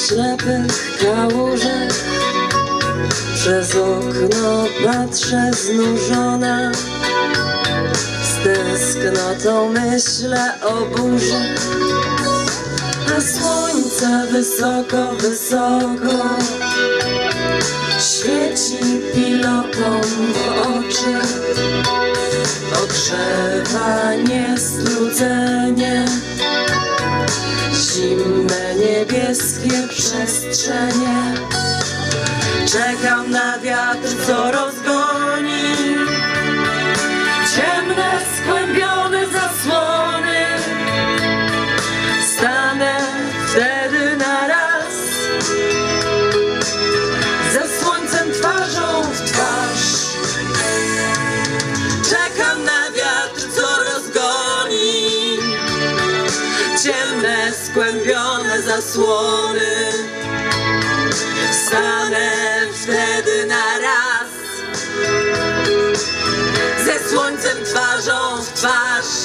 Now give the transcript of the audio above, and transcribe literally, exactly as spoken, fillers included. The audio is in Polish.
ślepych kałużach. Przez okno patrzę znużona, z tęsknotą myślę o burzy. A słońce wysoko, wysoko świeci pilotom w oczy. Ogrzewa niestrudzenie zimne niebieskie przestrzenie. Czekam na wiatr, co rozgoni ciemne, skłębione zasłony. Stanę wtedy na raz ze słońcem twarzą w twarz. Czekam na wiatr, co rozgoni ciemne, skłębione zasłony. Stanę wtedy na raz ze słońcem twarzą w twarz.